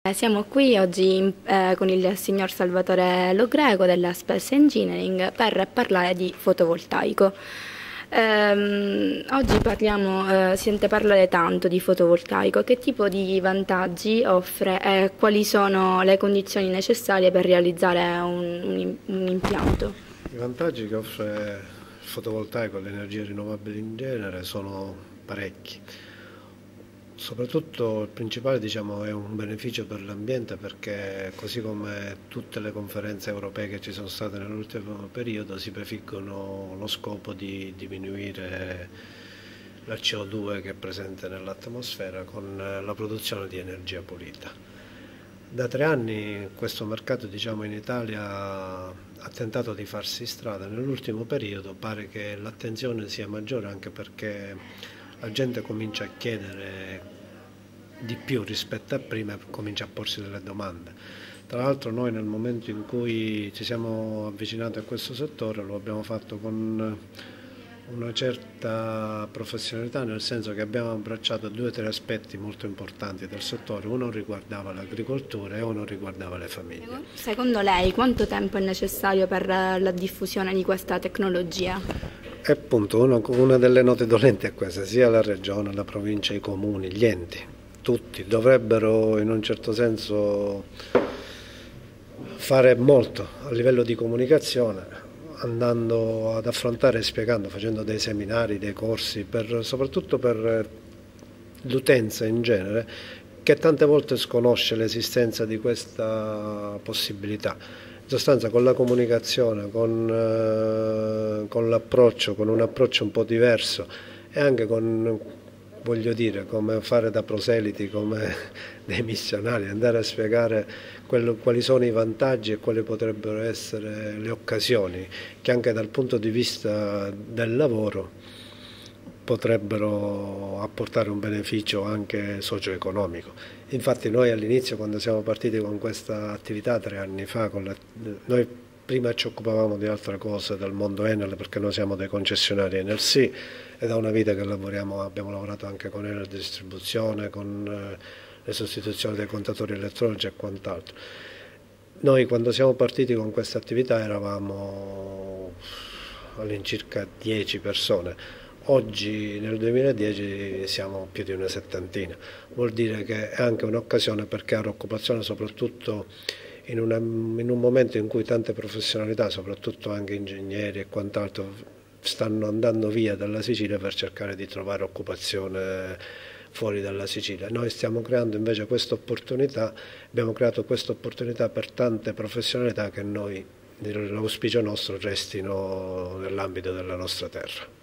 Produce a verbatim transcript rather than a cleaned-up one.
Eh, Siamo qui oggi eh, con il signor Salvatore Lo Greco della Space Engineering per parlare di fotovoltaico. Ehm, oggi parliamo, eh, si sente parlare tanto di fotovoltaico, che tipo di vantaggi offre e quali sono le condizioni necessarie per realizzare un, un, un impianto? I vantaggi che offre il fotovoltaico e le energie rinnovabili in genere sono parecchi. Soprattutto il principale, diciamo, è un beneficio per l'ambiente, perché così come tutte le conferenze europee che ci sono state nell'ultimo periodo si prefiggono lo scopo di diminuire la C O due che è presente nell'atmosfera con la produzione di energia pulita. Da tre anni questo mercato, diciamo, in Italia ha tentato di farsi strada. Nell'ultimo periodo pare che l'attenzione sia maggiore, anche perché la gente comincia a chiedere di più rispetto a prima e comincia a porsi delle domande. Tra l'altro noi, nel momento in cui ci siamo avvicinati a questo settore, lo abbiamo fatto con una certa professionalità, nel senso che abbiamo abbracciato due o tre aspetti molto importanti del settore. Uno riguardava l'agricoltura e uno riguardava le famiglie. Secondo lei quanto tempo è necessario per la diffusione di questa tecnologia? E appunto una, una delle note dolenti è questa: sia la regione, la provincia, i comuni, gli enti, tutti dovrebbero in un certo senso fare molto a livello di comunicazione, andando ad affrontare e spiegando, facendo dei seminari, dei corsi, per, soprattutto per l'utenza in genere, che tante volte sconosce l'esistenza di questa possibilità. In sostanza, con la comunicazione, con, eh, con l'approccio, con un approccio un po' diverso e anche con, voglio dire, come fare da proseliti, come dei missionari, andare a spiegare quello, quali sono i vantaggi e quali potrebbero essere le occasioni che anche dal punto di vista del lavoro potrebbero apportare un beneficio anche socio-economico. Infatti noi all'inizio, quando siamo partiti con questa attività tre anni fa, con la, noi prima ci occupavamo di altre cose del mondo Enel, perché noi siamo dei concessionari Enel sì, e da una vita che lavoriamo, abbiamo lavorato anche con Enel Distribuzione, con eh, le sostituzioni dei contatori elettronici e quant'altro. Noi quando siamo partiti con questa attività eravamo all'incirca dieci persone. Oggi nel duemiladieci siamo più di una settantina, vuol dire che è anche un'occasione per creare occupazione, soprattutto in, una, in un momento in cui tante professionalità, soprattutto anche ingegneri e quant'altro, stanno andando via dalla Sicilia per cercare di trovare occupazione fuori dalla Sicilia. Noi stiamo creando invece questa opportunità, abbiamo creato questa opportunità per tante professionalità che noi, l'auspicio nostro, restino nell'ambito della nostra terra.